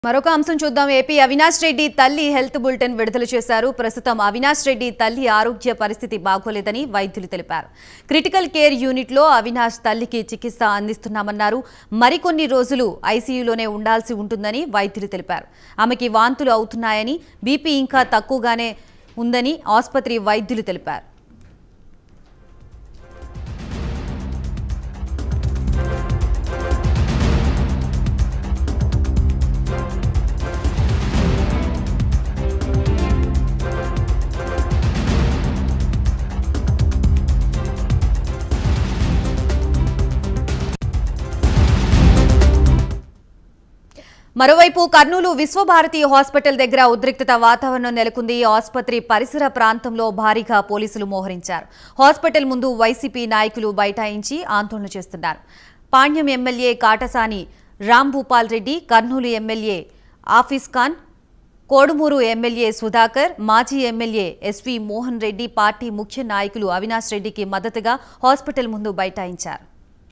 మరొక అంశం చూద్దాం. ఏపీ అవినాష్ రెడ్డి తల్లి హెల్త్ బులెటిన్ విడుదల చేశారు. ప్రస్తుతం అవినాష్ రెడ్డి తల్లి ఆరోగ్య పరిస్థితి బాగోలేదని వైద్యులు తెలిపారు. క్రిటికల్ కేర్ యూనిట్ లో అవినాష్ తల్లికి చికిత్స అందిస్తున్నామన్నారు. మరికొన్ని రోజులు ఐసీయూలోనే ఉండాల్సి ఉంటుందని వైద్యులు తెలిపారు. ఆమెకి వాంతులు అవుతున్నాయని, బీపీ ఇంకా తక్కువగానే ఉందని ఆసుపత్రి వైద్యులు తెలిపారు. మరోవైపు కర్నూలు విశ్వభారతి హాస్పిటల్ దగ్గర ఉద్రిక్తత వాతావరణం నెలకొంది. ఆసుపత్రి పరిసర ప్రాంతంలో భారీగా పోలీసులు మోహరించారు. హాస్పిటల్ ముందు వైసీపీ నాయకులు బైఠాయించి ఆందోళన చేస్తున్నారు. Panyam MLA Katasani Rambhupal Reddy, Kurnool MLA Hafeez Khan, Kodumur MLA Sudhakar, మాజీ MLA SV Mohan Reddy party ముఖ్య నాయకులు అవినాష్ రెడ్డికి మద్దతుగా హాస్పిటల్ ముందు బైఠాయించారు.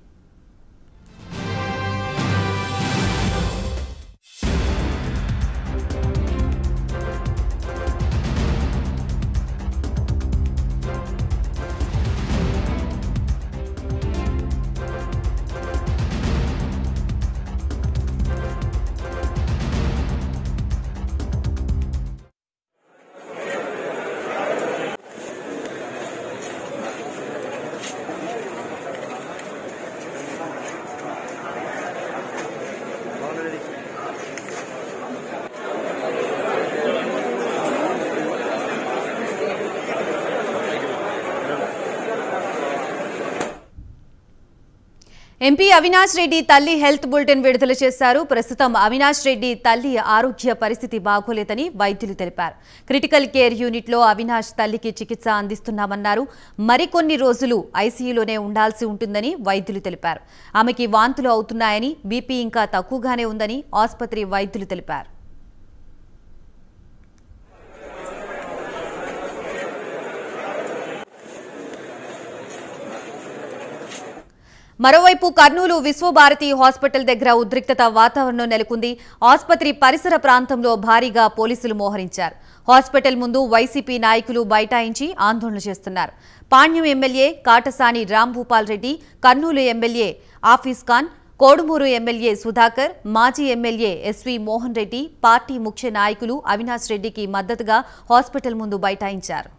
ఎంపీ అవినాష్ రెడ్డి తల్లి హెల్త్ బులెటిన్ విడుదల చేశారు. ప్రస్తుతం అవినాష్ రెడ్డి తల్లి ఆరోగ్య పరిస్థితి బాగోలేదని వైద్యులు తెలిపారు. క్రిటికల్ కేర్ యూనిట్ లో అవినాష్ తల్లికి చికిత్స అందిస్తున్నామన్నారు. మరికొన్ని రోజులు ఐసీయూలోనే ఉండాల్సి ఉంటుందని వైద్యులు తెలిపారు. ఆమెకి వాంతులు అవుతున్నాయని, బీపీ ఇంకా తక్కువగానే ఉందని ఆసుపత్రి వైద్యులు తెలిపారు. మరోవైపు కర్నూలు విశ్వభారతి హాస్పిటల్ దగ్గర ఉద్రిక్తత వాతావరణం నెలకొంది. ఆసుపత్రి పరిసర ప్రాంతంలో భారీగా పోలీసులు మోహరించారు. హాస్పిటల్ ముందు వైసీపీ నాయకులు బైఠాయించి ఆందోళన చేస్తున్నారు. Panyam MLA Katasani Rambhupal Reddy, Kurnool MLA Hafeez Khan, Kodumur MLA Sudhakar, మాజీ MLA SV Mohan Reddy party ముఖ్య నాయకులు అవినాష్ రెడ్డికి మద్దతుగా హాస్పిటల్ ముందు బైఠాయించారు.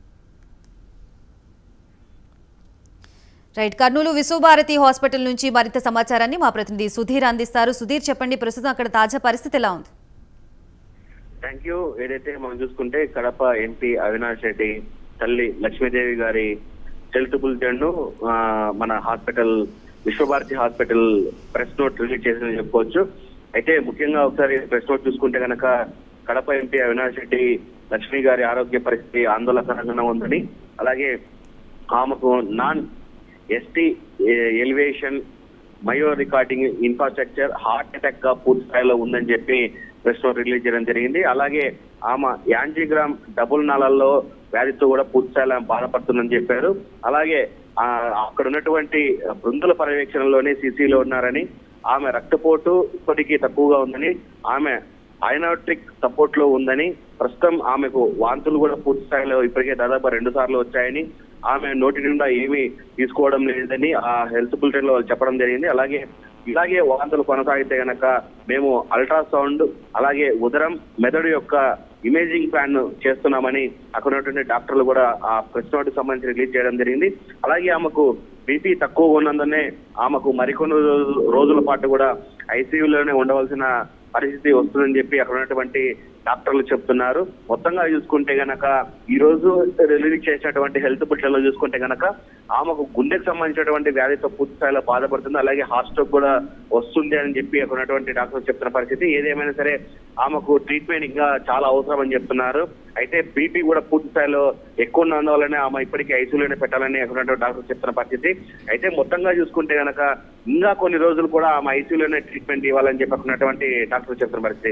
రైట్, కర్నూలు విశ్వభారతి హాస్పిటల్ నుంచి మరింత సమాచారాన్ని మా ప్రతినిధి సుధీర్ అందిస్తారు. సుధీర్, చెప్పండి, ప్రస్తుతం అక్కడ తాజా పరిస్థితి ఎలా ఉంది? Thank you. ఏదైతే మనం చూసుకుంటే కడప ఎంపీ అవినాష్ రెడ్డి తల్లి లక్ష్మీదేవి గారి హెల్త్ బులెటిన్ ను మన hospital Vishwabharati hospital press note release చేసిందని చెప్పుకోవచ్చు. అయితే ముఖ్యంగా ఒకసారి ప్రెస్ నోట్ చూసుకుంటే కనుక కడప ఎంపీ అవినాష్ రెడ్డి లక్ష్మీ గారి ఆరోగ్య పరిస్థితి ఆందోళనకరంగా ఉందని, అలాగే ఆమెకు non ST elevation myo recording infrastructure heart attack గా పూర్తి స్థాయిలో ఉందని చెప్పి ప్రెస్ నోట్ రిలీజ్ చేయడం జరిగింది. అలాగే ఆమె యాంజిగ్రామ్ డబుల్ నాళాల్లో వ్యాధితో కూడా పూర్తి స్థాయిలో బాధపడుతుందని చెప్పారు. అలాగే అక్కడ ఉన్నటువంటి బృందుల పర్యవేక్షణలోనే సీసీలో ఉన్నారని, ఆమె రక్తపోటు ఇప్పటికీ తక్కువగా ఉందని, ఆమె ఐనాట్రిక్ సపోర్ట్ లో ఉందని, ప్రస్తుతం ఆమెకు వాంతులు కూడా పూర్తి స్థాయిలో ఇప్పటికే దాదాపు 2 సార్లు వచ్చాయని, ఆమె నోటి నిండా ఏమీ తీసుకోవడం లేదని ఆ హెల్త్ బులెటిన్ లో చెప్పడం జరిగింది. ఇలాగే వాంతులు కొనసాగితే గనక మేము అల్ట్రాసౌండ్, అలాగే ఉదరం మెదడు యొక్క ఇమేజింగ్ ప్లాన్ చేస్తున్నామని అక్కడ ఉన్నటువంటి డాక్టర్లు కూడా ఆ ప్రెస్ నోట్ సంబంధించి రిలీజ్ చేయడం జరిగింది. అలాగే ఆమెకు బీపీ తక్కువ ఉన్నందునే ఆమెకు మరికొన్ని రోజుల పాటు కూడా ఐసీయూలోనే ఉండవలసిన పరిస్థితి వస్తుందని చెప్పి అక్కడ ఉన్నటువంటి డాక్టర్లు చెప్తున్నారు. మొత్తంగా చూసుకుంటే గనక ఈ రోజు రిలీజ్ చేసినటువంటి హెల్త్ బులెటిన్ లో చూసుకుంటే గనక ఆమెకు గుండెకు సంబంధించినటువంటి వ్యాధితో పూర్తి స్థాయిలో బాధపడుతుంది, అలాగే హార్ట్ స్ట్రోక్ కూడా వస్తుంది అని చెప్పి అక్కడ ఉన్నటువంటి డాక్టర్లు చెప్తున్న పరిస్థితి. ఏదేమైనా సరే ఆమెకు ట్రీట్మెంట్ ఇంకా చాలా అవసరం అని చెప్తున్నారు. అయితే బీపీ కూడా పూర్తి స్థాయిలో ఎక్కువ ఉన్నందువల్లనే ఆమె ఇప్పటికీ ఐసీయూలోనే పెట్టాలని అక్కడ ఉన్నటువంటి డాక్టర్లు చెప్తున్న పరిస్థితి. అయితే మొత్తంగా చూసుకుంటే గనక ఇంకా కొన్ని రోజులు కూడా ఆమె ఐసీయూలోనే ట్రీట్మెంట్ ఇవ్వాలని చెప్పి అక్కడ ఉన్నటువంటి డాక్టర్లు చెప్తున్న పరిస్థితి.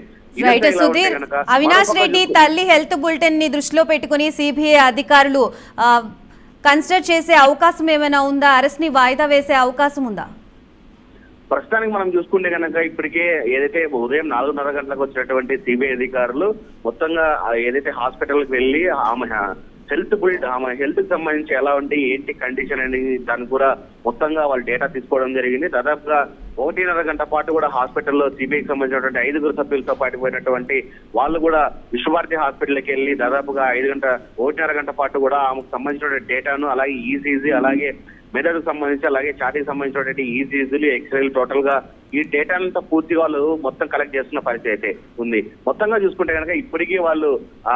అవినాష్ రెడ్డి తల్లి హెల్త్ బులెటిన్ ని దృష్టిలో పెట్టుకుని సిబిఐ అధికారులు కన్సిడర్ చేసే అవకాశం ఏమైనా ఉందా? అరెస్ట్ ని వాయిదా వేసే అవకాశం ఉందా? ప్రస్తుతానికి మనం చూసుకుంటే కనుక ఇప్పటికే ఏదైతే ఉదయం 4:30 గంటలకు వచ్చినటువంటి సిబిఐ అధికారులు మొత్తంగా ఏదైతే హాస్పిటల్కి వెళ్ళి ఆమె ఆమె హెల్త్ కి సంబంధించి ఎలా ఉంటే ఏంటి కండిషన్ అనేది దాన్ని కూడా మొత్తంగా వాళ్ళు డేటా తీసుకోవడం జరిగింది. దాదాపుగా 1.5 గంట పాటు కూడా హాస్పిటల్లో సిబిఐకి సంబంధించినటువంటి 5 సభ్యులతో పాటు పోయినటువంటి వాళ్ళు కూడా విశ్వభారతి హాస్పిటల్కి వెళ్ళి దాదాపుగా 1.5 గంట పాటు కూడా ఆమెకు సంబంధించినటువంటి డేటాను అలాగే ఈసీజీ అలాగే మెదడుకు సంబంధించి అలాగే ఛాతీకి సంబంధించినటువంటి ఈసీజీలు ఎక్స్రేలు టోటల్ గా ఈ డేటానంతా పూర్తిగా వాళ్ళు మొత్తం కలెక్ట్ చేస్తున్న పరిస్థితి అయితే ఉంది. మొత్తంగా చూసుకుంటే కనుక ఇప్పటికీ వాళ్ళు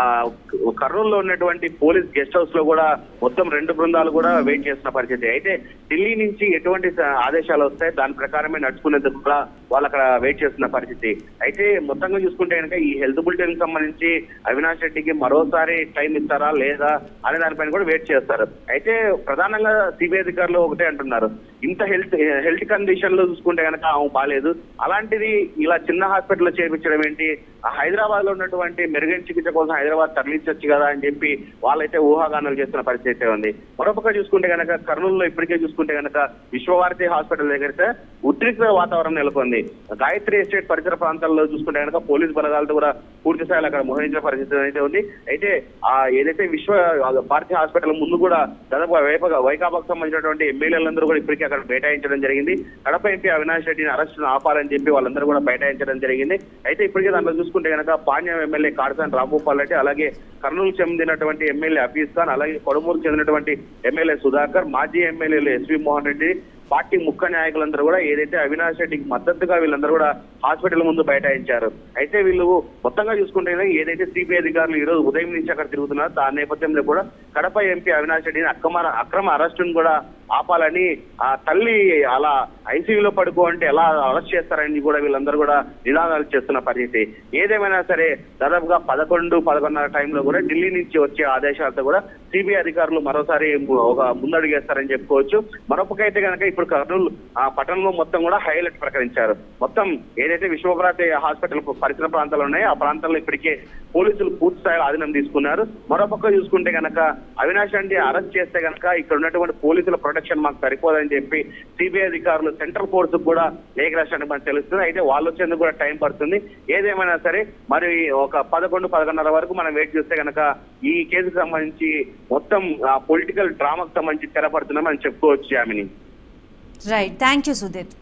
కర్నూలులో ఉన్నటువంటి పోలీస్ గెస్ట్ హౌస్ లో కూడా మొత్తం 2 బృందాలు కూడా వెయిట్ చేస్తున్న పరిస్థితి. అయితే ఢిల్లీ నుంచి ఎటువంటి ఆదేశాలు వస్తాయి దాని ప్రకారమే నడుచుకునేందుకు కూడా వాళ్ళు అక్కడ వెయిట్ చేస్తున్న పరిస్థితి. అయితే మొత్తంగా చూసుకుంటే కనుక ఈ హెల్త్ బులెటిన్ కి సంబంధించి అవినాష్ రెడ్డికి మరోసారి టైం ఇస్తారా లేదా అనే దానిపైన కూడా వెయిట్ చేస్తారు. అయితే ప్రధానంగా సిబిఐ అధికారులు ఒకటే అంటున్నారు, ఇంత హెల్త్ కండిషన్ లో చూసుకుంటే కనుక బాలేదు, అలాంటిది ఇలా చిన్న హాస్పిటల్లో చేర్పించడం ఏంటి, హైదరాబాద్ లో ఉన్నటువంటి మెరుగైన చికిత్స కోసం హైదరాబాద్ తరలించొచ్చు కదా అని చెప్పి వాళ్ళైతే ఊహాగానాలు చేస్తున్న పరిస్థితి ఉంది. మరొక చూసుకుంటే కనుక కర్నూలులో ఇప్పటికే చూసుకుంటే కనుక విశ్వభారతి హాస్పిటల్ దగ్గర ఉద్రిక్త వాతావరణం నెలకొంది. గాయత్రి ఎస్టేట్ పరిసర ప్రాంతాల్లో చూసుకుంటే కనుక పోలీస్ బలగాలతో కూడా పూర్తి స్థాయిలో అక్కడ మోహరించిన పరిస్థితి అయితే ఉంది. అయితే ఏదైతే విశ్వ భారతి హాస్పిటల్ ముందు కూడా దాదాపు వైకాపాకు సంబంధించినటువంటి ఎమ్మెల్యేలందరూ కూడా ఇప్పటికీ అక్కడ బైఠాయించడం జరిగింది. కడప ఎంపీ అవినాష్ రెడ్డిని అరెస్టును ఆపాలని చెప్పి వాళ్ళందరూ కూడా బైఠాయించడం జరిగింది. అయితే ఇప్పటికే దాంట్లో చూసుకుంటే కనుక పాణ్యం ఎమ్మెల్యే కాడసాని రాంభూపాల్ రెడ్డి అలాగే కర్నూలు చెందినటువంటి ఎమ్మెల్యే హఫీజ్ ఖాన్ అలాగే కొడుమూరు చెందినటువంటి ఎమ్మెల్యే సుధాకర్ మాజీ ఎమ్మెల్యేలు ఎస్వి మోహన్ రెడ్డి పార్టీ ముఖ్య నాయకులందరూ కూడా ఏదైతే అవినాష్ రెడ్డికి మద్దతుగా వీళ్ళందరూ కూడా హాస్పిటల్ ముందు బైఠాయించారు. అయితే వీళ్ళు మొత్తంగా చూసుకుంటే ఏదైతే సిబిఐ అధికారులు ఈ రోజు ఉదయం నుంచి అక్కడ తిరుగుతున్నారు దాని నేపథ్యంలో కూడా కడప ఎంపీ అవినాష్ రెడ్డిని అక్రమ అరెస్టును కూడా ఆపాలని ఆ తల్లి అలా ఐసీయూలో పడుకో అంటే ఎలా అరెస్ట్ చేస్తారని కూడా వీళ్ళందరూ కూడా నినాదాలు చేస్తున్న పరిస్థితి. ఏదేమైనా సరే దాదాపుగా 11-11:30 టైంలో కూడా ఢిల్లీ నుంచి వచ్చే ఆదేశాలతో కూడా సిబిఐ అధికారులు మరోసారి ఒక ముందడుగేస్తారని చెప్పుకోవచ్చు. మరొకైతే కనుక ఇప్పుడు కర్నూలు పట్టణంలో మొత్తం కూడా హైలైట్ ప్రకటించారు. మొత్తం ఏదైతే విశ్వభారతి హాస్పిటల్ పరిసర ప్రాంతాలు ఉన్నాయో ఆ ప్రాంతాల్లో ఇప్పటికే పోలీసులు పూర్తి స్థాయిలో ఆధీనం తీసుకున్నారు. మరోపక్క చూసుకుంటే కనుక అవినాష్ రెడ్డి అరెస్ట్ చేస్తే కనుక ఇక్కడ ఉన్నటువంటి పోలీసుల ప్రొటెక్షన్ మాకు సరిపోదని చెప్పి సిబిఐ అధికారులు సెంట్రల్ ఫోర్స్ కూడా లేఖ రాష్ట్రానికి మనకు తెలుస్తుంది. అయితే వాళ్ళు వచ్చేందుకు కూడా టైం పడుతుంది. ఏదేమైనా సరే మరి ఒక 11-11:30 వరకు మనం వెయిట్ చేస్తే కనుక ఈ కేసుకు సంబంధించి మొత్తం పొలిటికల్ డ్రామాకు సంబంధించి తెరపడుతున్నాం అని చెప్పుకోవచ్చు. Yamini. Right, thank you Sudeep.